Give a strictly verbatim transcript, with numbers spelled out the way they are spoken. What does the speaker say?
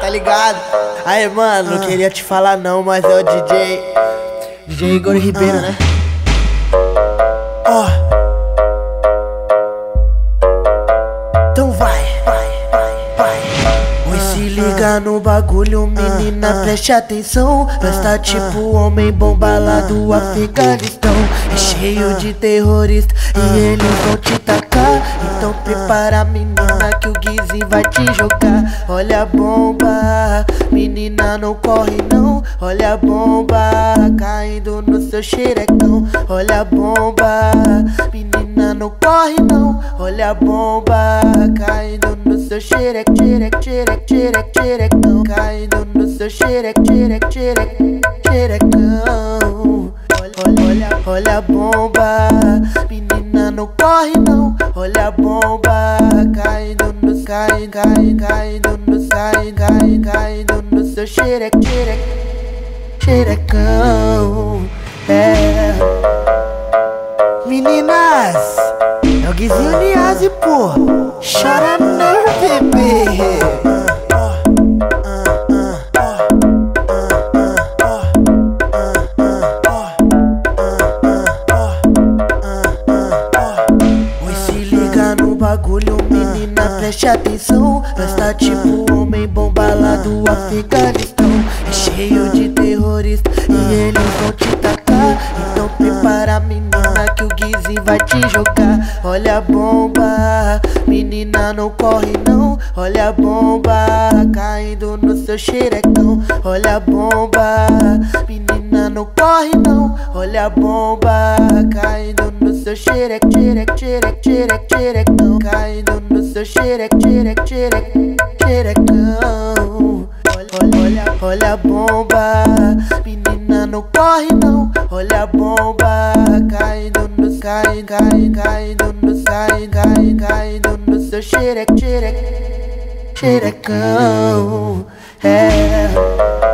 ligado? Aí, mano, não queria te falar não, mas é o D J D J Igor Ribeiro, né? Ó, então vai, vai, vai, vai. Oi, se liga no bagulho, menina, preste atenção. Nós tá tipo homem bomba lá do Afeganistão. É cheio de terroristas e eles vão te tacar. Então prepara, menina, que o Guizi vai te jogar. Olha a bomba, menina, não corre não. Olha a bomba caindo no seu xerecão. Olha a bomba, menina, não corre não. Olha a bomba caindo no seu xerec, xerec, xerec, xerec, xerecão. Caindo no seu xerec, xerec, xerec, xerecão. Olha, olha, olha a bomba, menina, não corre não. Olha a bomba caindo no, cai, cai, caindo no, cai, cai, caindo no seu xerec, xerec, xerecão. É, meninas, é o Guizinho Niazi, pô. Chora não, bebê. Bagulho, menina, preste atenção. Nós tá tipo homem bomba lá do Afeganistão. É cheio de terroristas e eles vão te tacar. Então prepara, menina, que o Guizi vai te jogar. Olha a bomba, menina, não corre não. Olha a bomba caindo no seu xerecão. Olha a bomba, menina, não corre não. Olha a bomba caindo no seu xerec, xerec, xerec, xerec, xerecão. Caindo no seu xerec, xerec, xerec, xerecão. Olha, olha, olha a bomba, menina, não corre não. Olha a bomba caindo no, cai, cai, caindo no, cai, cai, caindo no seu xerec, xerec, xerecão. É.